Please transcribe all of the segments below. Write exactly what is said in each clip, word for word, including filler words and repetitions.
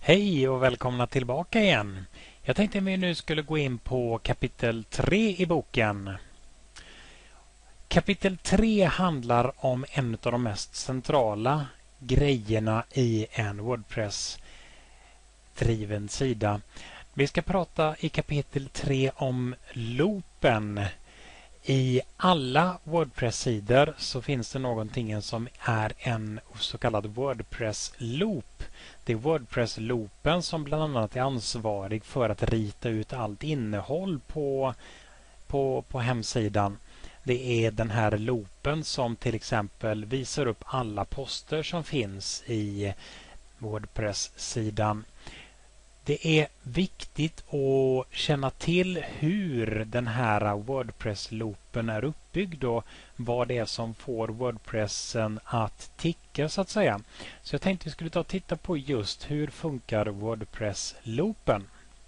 Hej och välkomna tillbaka igen. Jag tänkte att vi nu skulle gå in på kapitel tre i boken. Kapitel tre handlar om en av de mest centrala grejerna i en WordPress-driven sida. Vi ska prata i kapitel tre om loopen. I alla WordPress-sidor så finns det någonting som är en så kallad WordPress-loop. Det är WordPress-loopen som bland annat är ansvarig för att rita ut allt innehåll på, på, på hemsidan. Det är den här loopen som till exempel visar upp alla poster som finns i WordPress-sidan. Det är viktigt att känna till hur den här WordPress-loopen är uppbyggd och vad det är som får WordPressen att ticka så att säga. Så jag tänkte att vi skulle ta och titta på just hur funkar WordPress-loopen.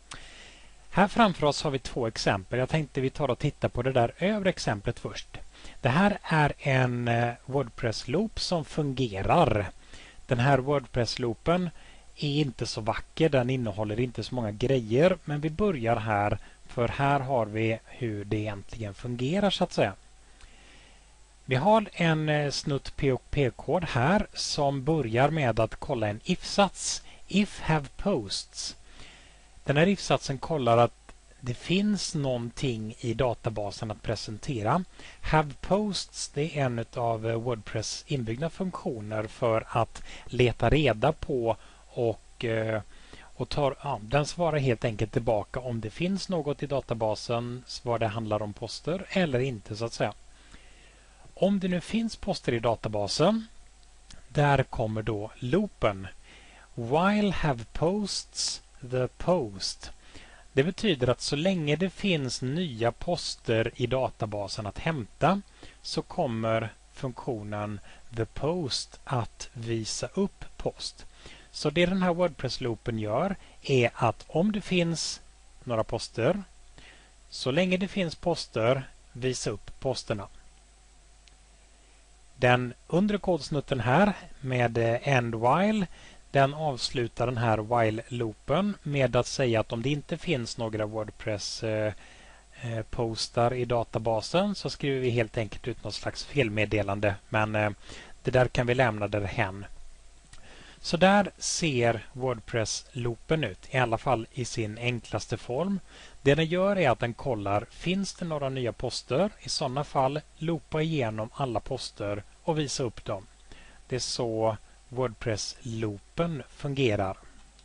Här framför oss har vi två exempel. Jag tänkte vi tar och tittar på det där övre exemplet först. Det här är en WordPress-loop som fungerar. Den här WordPress-loopen är inte så vacker, den innehåller inte så många grejer, men vi börjar här för här har vi hur det egentligen fungerar så att säga. Vi har en snutt P H P-kod här som börjar med att kolla en if-sats. If have posts. Den här if-satsen kollar att det finns någonting i databasen att presentera. Have posts, det är en av WordPress inbyggda funktioner för att leta reda på och, och tar, ja, den svarar helt enkelt tillbaka om det finns något i databasen, vad det handlar om poster eller inte så att säga. Om det nu finns poster i databasen, där kommer då loopen. While have posts the post. Det betyder att så länge det finns nya poster i databasen att hämta så kommer funktionen the post att visa upp post. Så det den här WordPress-loopen gör är att om det finns några poster, så länge det finns poster, visa upp posterna. Den undre kodsnutten här med end while, den avslutar den här while-loopen med att säga att om det inte finns några WordPress-postar i databasen så skriver vi helt enkelt ut något slags felmeddelande, men det där kan vi lämna därhän. Så där ser WordPress-loopen ut, i alla fall i sin enklaste form. Det den gör är att den kollar, finns det några nya poster? I sådana fall loopa igenom alla poster och visa upp dem. Det är så WordPress-loopen fungerar.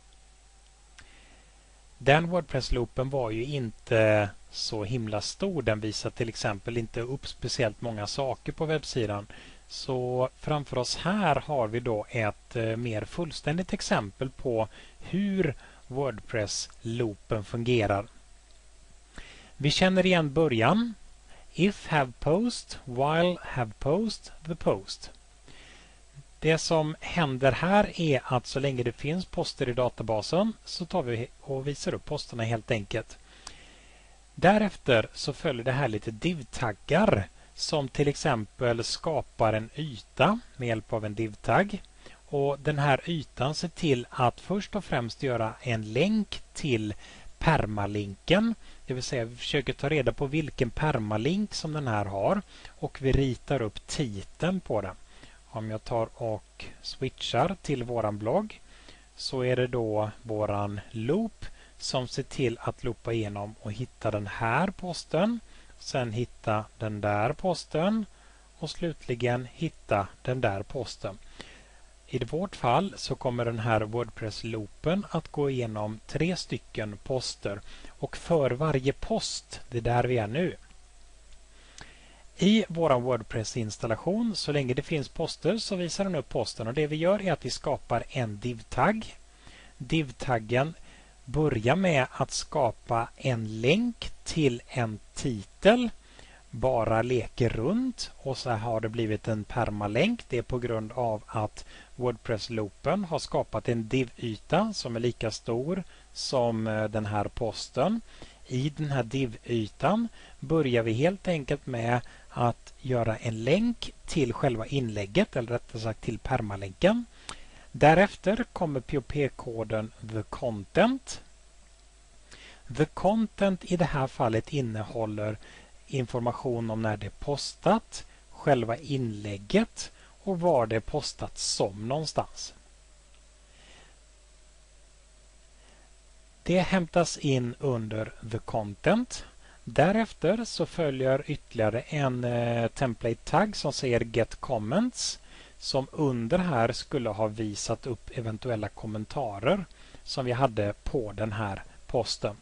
Den WordPress-loopen var ju inte så himla stor. Den visar till exempel inte upp speciellt många saker på webbsidan. Så framför oss här har vi då ett eh, mer fullständigt exempel på hur WordPress-loopen fungerar. Vi känner igen början. If have post, while have post, the post. Det som händer här är att så länge det finns poster i databasen så tar vi och visar upp posterna helt enkelt. Därefter så följer det här lite div-taggar som till exempel skapar en yta med hjälp av en div-tagg. Och den här ytan ser till att först och främst göra en länk till permalinken. Det vill säga vi försöker ta reda på vilken permalink som den här har och vi ritar upp titeln på den. Om jag tar och switchar till våran blogg så är det då våran loop som ser till att loopa igenom och hitta den här posten. Sen hitta den där posten och slutligen hitta den där posten. I vårt fall så kommer den här WordPress-loopen att gå igenom tre stycken poster och för varje post, det är där vi är nu. I vår WordPress-installation, så länge det finns poster så visar den upp posten och det vi gör är att vi skapar en div-tagg. Div-taggen börjar med att skapa en länk till en titel, bara leker runt och så har det blivit en permalänk. Det är på grund av att WordPress-loopen har skapat en div-yta som är lika stor som den här posten. I den här div-ytan börjar vi helt enkelt med att göra en länk till själva inlägget eller rättare sagt till permalänken. Därefter kommer P O P-koden the content. The content i det här fallet innehåller information om när det är postat, själva inlägget och var det är postat som någonstans. Det hämtas in under the content. Därefter så följer ytterligare en eh, template tag som säger get comments, som under här skulle ha visat upp eventuella kommentarer som vi hade på den här posten.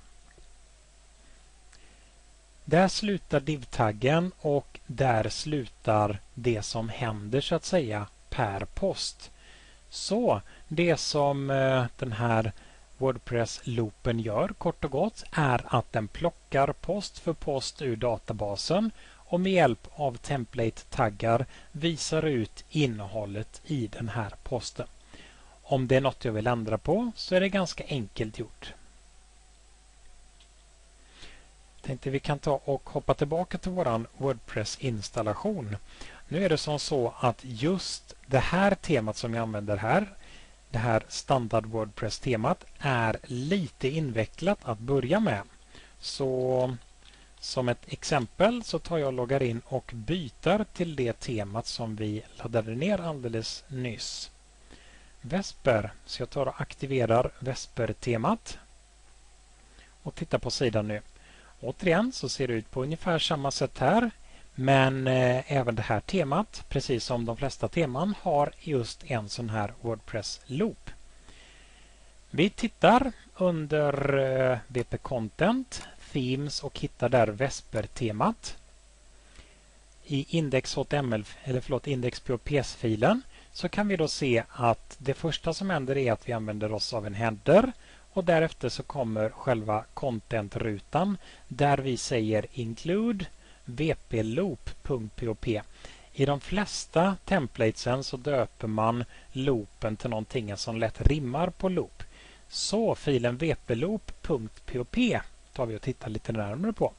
Där slutar div-taggen och där slutar det som händer så att säga per post. Så det som eh, den här WordPress-loopen gör kort och gott är att den plockar post för post ur databasen och med hjälp av template-taggar visar ut innehållet i den här posten. Om det är något jag vill ändra på så är det ganska enkelt gjort. Jag tänkte vi kan ta och hoppa tillbaka till våran WordPress-installation. Nu är det som så att just det här temat som jag använder här, det här standard WordPress-temat, är lite invecklat att börja med. Så som ett exempel så tar jag och loggar in och byter till det temat som vi laddade ner alldeles nyss. Vesper. Så jag tar och aktiverar Vesper-temat och tittar på sidan nu. Återigen så ser det ut på ungefär samma sätt här. Men eh, även det här temat, precis som de flesta teman, har just en sån här WordPress-loop. Vi tittar under eh, W P Content, Themes och hittar där Vesper-temat. I index.html eller förlåt index.php-filen så kan vi då se att det första som händer är att vi använder oss av en header och därefter så kommer själva content-rutan där vi säger include wp-loop.pop. I de flesta templatesen så döper man loopen till någonting som lätt rimmar på loop. Så filen wp-loop.pop tar vi och tittar lite närmare på.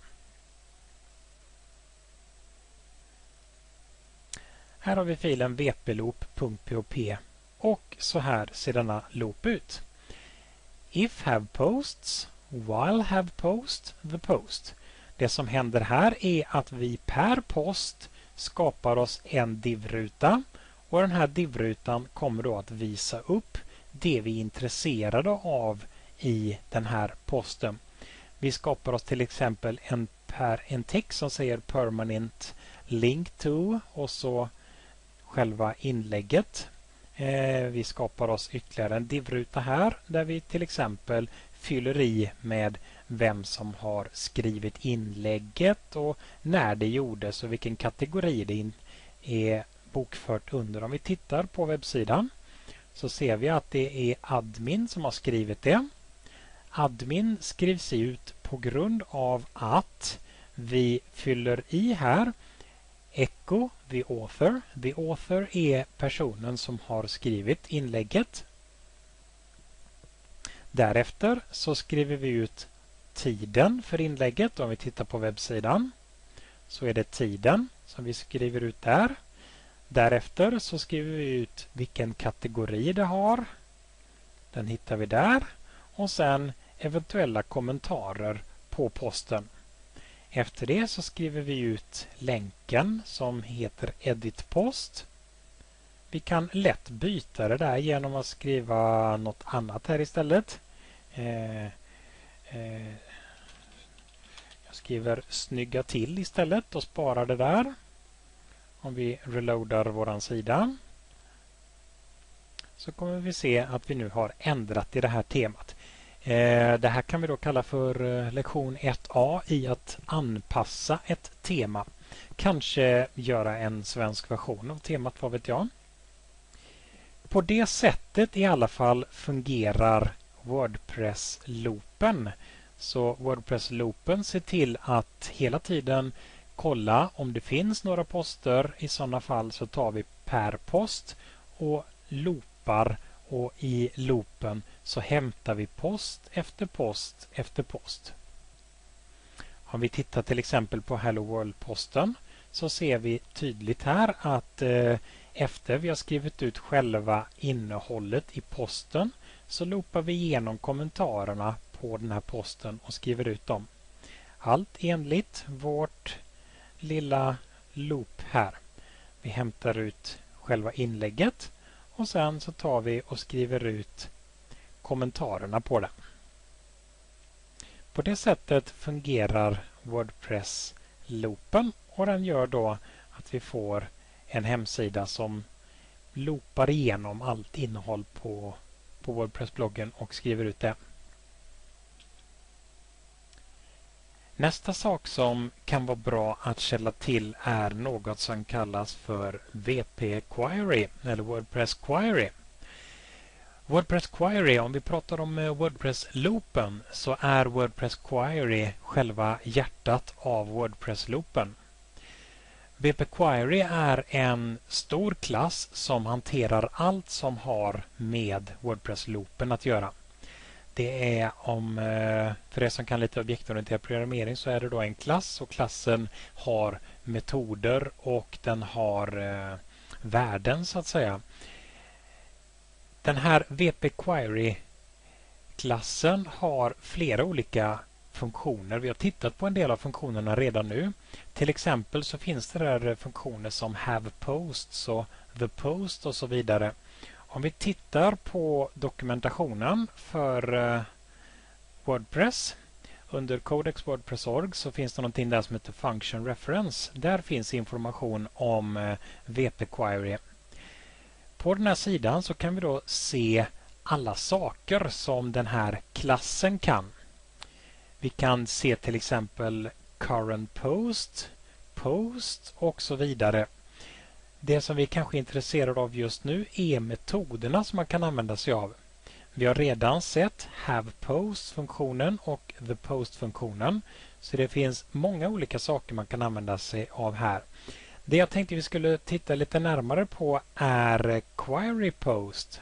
Här har vi filen wp-loop.pop och så här ser denna loop ut. If have posts, while have post, the post. Det som händer här är att vi per post skapar oss en div-ruta och den här div-rutan kommer då att visa upp det vi är intresserade av i den här posten. Vi skapar oss till exempel en, per, en text som säger permanent link to och så själva inlägget. Eh, vi skapar oss ytterligare en div-ruta här där vi till exempel fyller i med vem som har skrivit inlägget och när det gjordes och vilken kategori det är bokfört under. Om vi tittar på webbsidan så ser vi att det är admin som har skrivit det. Admin skrivs ut på grund av att vi fyller i här echo the author. The author är personen som har skrivit inlägget. Därefter så skriver vi ut tiden för inlägget. Om vi tittar på webbsidan så är det tiden som vi skriver ut där. Därefter så skriver vi ut vilken kategori det har. Den hittar vi där. Och sen eventuella kommentarer på posten. Efter det så skriver vi ut länken som heter Edit Post. Vi kan lätt byta det där genom att skriva något annat här istället. Eh, eh, jag skriver snygga till istället och sparar det där. Om vi reloadar våran sida så kommer vi se att vi nu har ändrat i det här temat. Eh, det här kan vi då kalla för eh, lektion ett A i att anpassa ett tema. Kanske göra en svensk version av temat, vad vet jag. På det sättet i alla fall fungerar WordPress-loopen. Så WordPress-loopen ser till att hela tiden kolla om det finns några poster. I sådana fall så tar vi per post och loopar, och i loopen så hämtar vi post efter post efter post. Om vi tittar till exempel på Hello World-posten så ser vi tydligt här att eh, Efter vi har skrivit ut själva innehållet i posten så loopar vi igenom kommentarerna på den här posten och skriver ut dem. Allt enligt vårt lilla loop här. Vi hämtar ut själva inlägget och sen så tar vi och skriver ut kommentarerna på det. På det sättet fungerar WordPress-loopen och den gör då att vi får en hemsida som loopar igenom allt innehåll på, på WordPress-bloggen och skriver ut det. Nästa sak som kan vara bra att källa till är något som kallas för W P Query eller WordPress Query. WordPress Query, om vi pratar om WordPress-loopen så är WordPress Query själva hjärtat av WordPress-loopen. W P Query är en stor klass som hanterar allt som har med WordPress-loopen att göra. Det är om, för er som kan lite objektorienterad programmering så är det då en klass och klassen har metoder och den har eh, värden så att säga. Den här W P Query-klassen har flera olika funktioner. Vi har tittat på en del av funktionerna redan nu. Till exempel så finns det där funktioner som have posts och the post och så vidare. Om vi tittar på dokumentationen för uh, WordPress under codex wordpress punkt org så finns det någonting där som heter function reference. Där finns information om uh, W P Query. På den här sidan så kan vi då se alla saker som den här klassen kan. Vi kan se till exempel current post, post och så vidare. Det som vi kanske är intresserade av just nu är metoderna som man kan använda sig av. Vi har redan sett have post-funktionen och the post-funktionen. Så det finns många olika saker man kan använda sig av här. Det jag tänkte vi skulle titta lite närmare på är query post.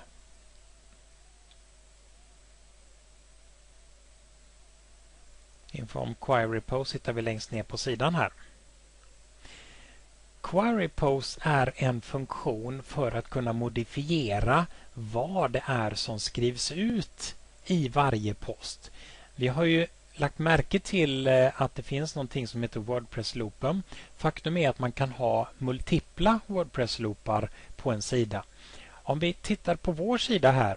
Info om query post hittar vi längst ner på sidan här. Query post är en funktion för att kunna modifiera vad det är som skrivs ut i varje post. Vi har ju lagt märke till att det finns någonting som heter WordPress-loopen. Faktum är att man kan ha multipla WordPress-loopar på en sida. Om vi tittar på vår sida här.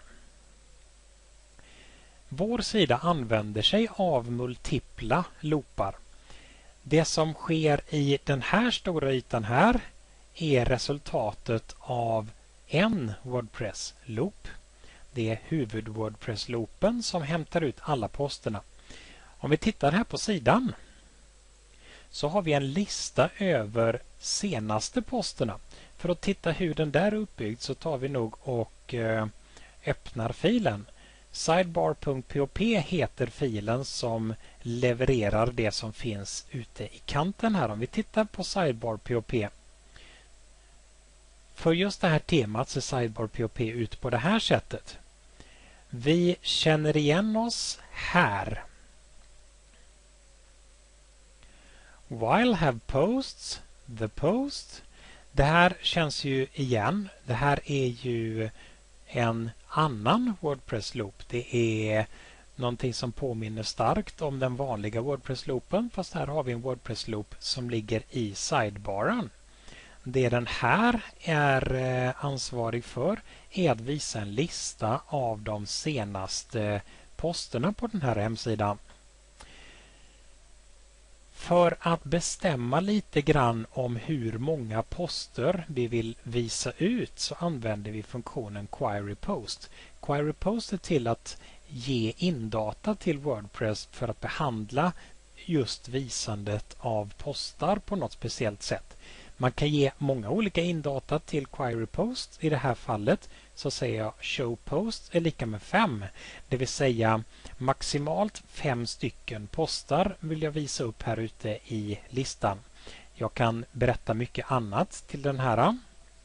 Vår sida använder sig av multipla loopar. Det som sker i den här stora ytan här är resultatet av en WordPress-loop. Det är huvud-WordPress-loopen som hämtar ut alla posterna. Om vi tittar här på sidan så har vi en lista över senaste posterna. För att titta hur den där är uppbyggd så tar vi nog och eh, öppnar filen. Sidebar punkt pop heter filen som levererar det som finns ute i kanten här. Om vi tittar på sidebar punkt pop. För just det här temat ser sidebar punkt pop ut på det här sättet. Vi känner igen oss här. While have posts, the post. Det här känns ju igen. Det här är ju en annan WordPress-loop. Det är någonting som påminner starkt om den vanliga WordPress-loopen, fast här har vi en WordPress-loop som ligger i sidebaren. Det den här är ansvarig för är att visa en lista av de senaste posterna på den här hemsidan. För att bestämma lite grann om hur många poster vi vill visa ut så använder vi funktionen query post. Query post är till att ge indata till WordPress för att behandla just visandet av postar på något speciellt sätt. Man kan ge många olika indata till query post. I det här fallet så säger jag show post är lika med fem. Det vill säga maximalt fem stycken postar vill jag visa upp här ute i listan. Jag kan berätta mycket annat till den här.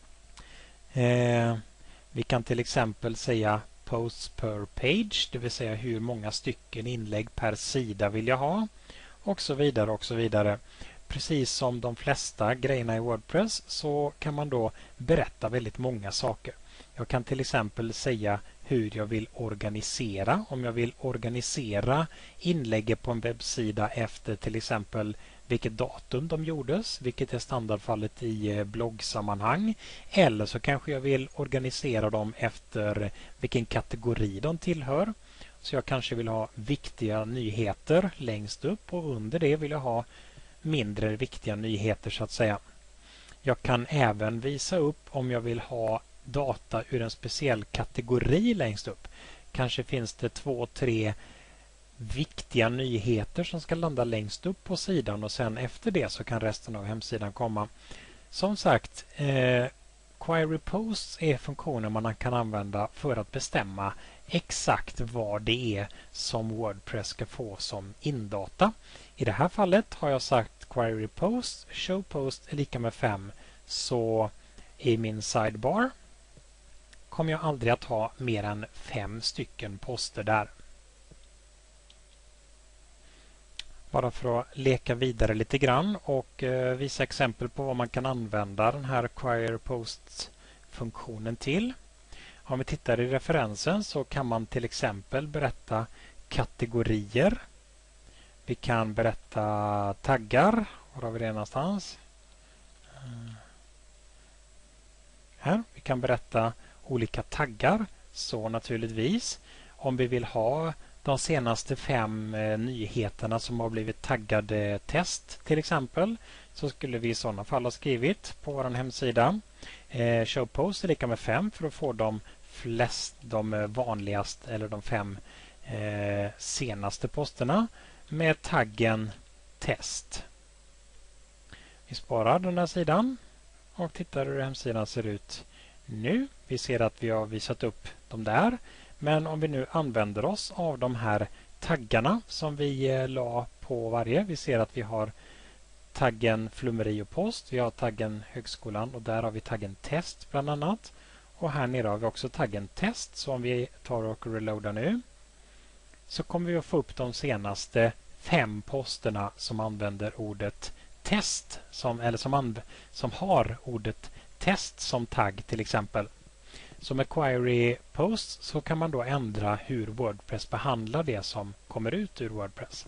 Eh, vi kan till exempel säga posts per page, det vill säga hur många stycken inlägg per sida vill jag ha och så vidare och så vidare. precis som de flesta grejerna i WordPress så kan man då berätta väldigt många saker. Jag kan till exempel säga hur jag vill organisera. Om jag vill organisera inlägget på en webbsida efter till exempel vilket datum de gjordes, vilket är standardfallet i bloggsammanhang. Eller så kanske jag vill organisera dem efter vilken kategori de tillhör. Så jag kanske vill ha viktiga nyheter längst upp och under det vill jag ha mindre viktiga nyheter så att säga. Jag kan även visa upp om jag vill ha data ur en speciell kategori längst upp. Kanske finns det två, tre viktiga nyheter som ska landa längst upp på sidan och sen efter det så kan resten av hemsidan komma. Som sagt, eh, Query Posts är funktioner man kan använda för att bestämma exakt vad det är som WordPress ska få som indata. I det här fallet har jag sagt Query Post, Show Post är lika med fem. Så i min sidebar kommer jag aldrig att ha mer än fem stycken poster där. Bara för att leka vidare lite grann och eh, visa exempel på vad man kan använda den här Query Post-funktionen till. Om vi tittar i referensen så kan man till exempel berätta kategorier. Vi kan berätta taggar. Var har vi det någonstans? Här. Vi kan berätta olika taggar. Så naturligtvis om vi vill ha de senaste fem eh, nyheterna som har blivit taggade test till exempel så skulle vi i sådana fall ha skrivit på vår hemsida eh, show post är lika med fem för att få de flest, de vanligaste eller de fem eh, senaste posterna med taggen test. Vi sparar den här sidan och tittar hur hemsidan ser ut nu. Vi ser att vi har visat upp dem där. Men om vi nu använder oss av de här taggarna som vi eh, la på varje. Vi ser att vi har taggen flummeri och post. Vi har taggen högskolan och där har vi taggen test bland annat. Och här nere har vi också taggen test. Så om vi tar och reloadar nu så kommer vi att få upp de senaste fem posterna som använder ordet test. Som, eller som, anv- som har ordet test som tagg till exempel. Så med Query Posts så kan man då ändra hur WordPress behandlar det som kommer ut ur WordPress.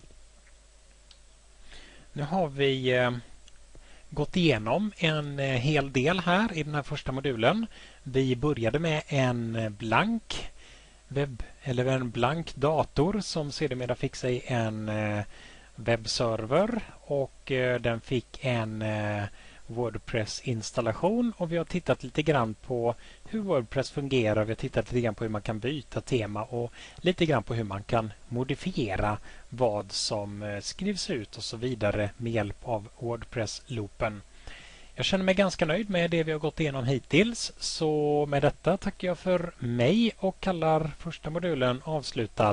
Nu har vi eh, gått igenom en eh, hel del här i den här första modulen. Vi började med en blank webb eller en blank dator som sedermera fick sig en eh, webbserver och eh, den fick en eh, WordPress-installation och vi har tittat lite grann på hur WordPress fungerar. Vi har tittat lite grann på hur man kan byta tema och lite grann på hur man kan modifiera vad som skrivs ut och så vidare med hjälp av WordPress-loopen. Jag känner mig ganska nöjd med det vi har gått igenom hittills så med detta tackar jag för mig och kallar första modulen avslutad.